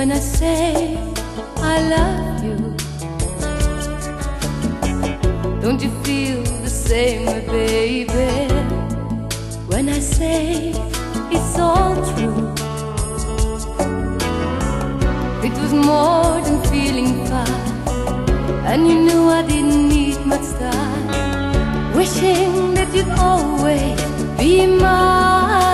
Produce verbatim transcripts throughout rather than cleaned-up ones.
when I say I love you. Don't you feel the same way, baby, when I say it's all true? It was more than feeling fine, and you knew I didn't need much time, wishing that you'd always be mine.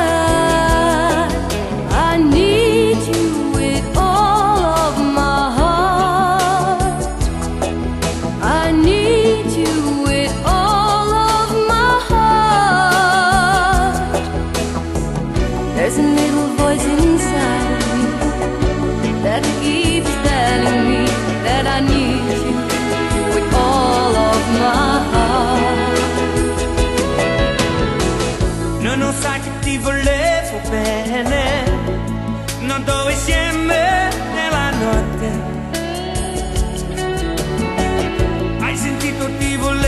I need you with all of my heart. I need you with all of my heart. There's a little voice inside of me that keeps telling me that I need you with all of my heart. Non lo sai che ti volevo bene, non dove insieme nella notte. Hai sentito ti volevo